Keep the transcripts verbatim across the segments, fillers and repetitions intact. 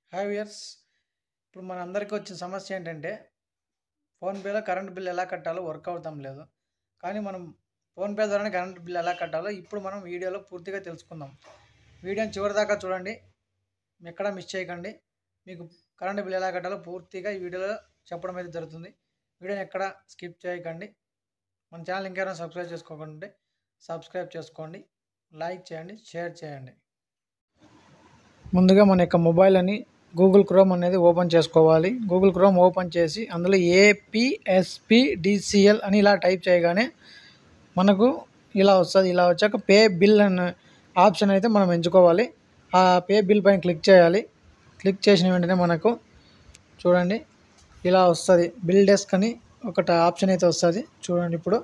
Hi viewers. ఇప్పుడు మనందరికీ వచ్చిన సమస్య ఏంటంటే, ఫోన్‌పేలో కరెంట్ బిల్ ఎలా కట్టాలో వర్క్ అవ్వటం లేదు. కానీ మనం ఫోన్‌పే ద్వారానే కరెంట్ బిల్ ఎలా కట్టాలో ఇప్పుడు మనం వీడియోలో పూర్తిగా తెలుసుకుందాం. వీడియోని చివరిదాకా చూడండి. ఎక్కడా మిస్ చేయకండి. మీకు కరెంట్ బిల్ ఎలా కట్టాలో పూర్తిగా ఈ వీడియోలో చెప్పడం అయితే జరుగుతుంది. వీడియోని ఎక్కడా స్కిప్ చేయకండి. మన ఛానల్ ఇంకెవరైనా సబ్స్క్రైబ్ చేసుకోకుంటే సబ్స్క్రైబ్ చేసుకోండి, లైక్ చేయండి, షేర్ చేయండి. ముందుగా మన యొక్క మొబైల్ అని గూగుల్ క్రోమ్ అనేది ఓపెన్ చేసుకోవాలి. గూగుల్ క్రోమ్ ఓపెన్ చేసి అందులో ఏపీఎస్పీడీసీఎల్ అని ఇలా టైప్ చేయగానే మనకు ఇలా వస్తుంది. ఇలా వచ్చాక పే బిల్ అనే ఆప్షన్ అయితే మనం ఎంచుకోవాలి. ఆ పే బిల్ పైన క్లిక్ చేయాలి. క్లిక్ చేసిన వెంటనే మనకు చూడండి ఇలా వస్తుంది. బిల్ డెస్క్ అని ఒకటి ఆప్షన్ అయితే వస్తుంది. చూడండి ఇప్పుడు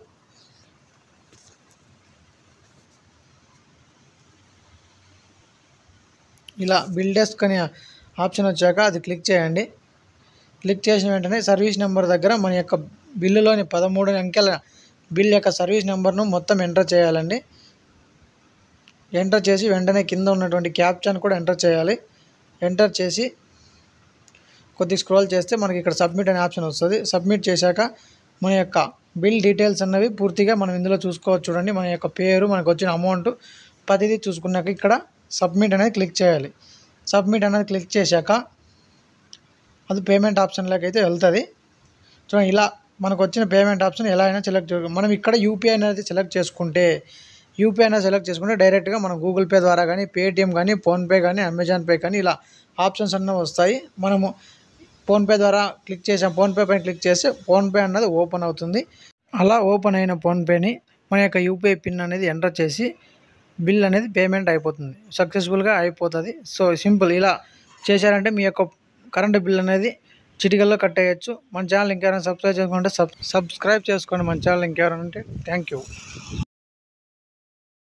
ఇలా బిల్ డెస్క్ అనే ఆప్షన్ వచ్చాక అది క్లిక్ చేయండి. క్లిక్ చేసిన వెంటనే సర్వీస్ నెంబర్ దగ్గర మన యొక్క బిల్లులోని పదమూడు అంకెల బిల్ యొక్క సర్వీస్ నెంబర్ను మొత్తం ఎంటర్ చేయాలండి. ఎంటర్ చేసి వెంటనే కింద ఉన్నటువంటి క్యాప్చాను కూడా ఎంటర్ చేయాలి. ఎంటర్ చేసి కొద్దిగా స్క్రోల్ చేస్తే మనకి ఇక్కడ సబ్మిట్ అనే ఆప్షన్ వస్తుంది. సబ్మిట్ చేశాక మన యొక్క బిల్ డీటెయిల్స్ అన్నవి పూర్తిగా మనం ఇందులో చూసుకోవచ్చు. చూడండి మన యొక్క పేరు, మనకు వచ్చిన అమౌంట్ ప్రతిదీ చూసుకున్నాక ఇక్కడ సబ్మిట్ అనేది క్లిక్ చేయాలి. సబ్మిట్ అనేది క్లిక్ చేశాక అది పేమెంట్ ఆప్షన్లోకి అయితే వెళ్తుంది. చూడండి ఇలా మనకు వచ్చిన పేమెంట్ ఆప్షన్ ఎలా అయినా సెలెక్ట్ చేసుకో. మనం ఇక్కడ యూపీఐ అనేది సెలెక్ట్ చేసుకుంటే యూపీఐ అనేది సెలెక్ట్ చేసుకుంటే డైరెక్ట్గా మనం గూగుల్ పే ద్వారా కానీ, పేటిఎం కానీ, ఫోన్పే కానీ, అమెజాన్ పే కానీ ఇలా ఆప్షన్స్ అన్నీ వస్తాయి. మనము ఫోన్పే ద్వారా క్లిక్ చేసాం, ఫోన్పే పైన క్లిక్ చేస్తే ఫోన్పే అన్నది ఓపెన్ అవుతుంది. అలా ఓపెన్ అయిన ఫోన్పేని మన యొక్క యూపీఐ పిన్ అనేది ఎంటర్ చేసి బిల్ అనేది పేమెంట్ అయిపోతుంది, సక్సెస్ఫుల్గా అయిపోతుంది. So simple. ఇలా చేశారంటే మీ యొక్క కరెంటు బిల్ అనేది చిటికల్లో కట్టేయచ్చు. మన ఛానల్ ఇంకెవరైనా సబ్స్క్రైబ్ చేసుకుంటే సబ్ సబ్స్క్రైబ్ చేసుకోండి మన ఛానల్ ఇంకెవరైనా ఉంటే. Thank you.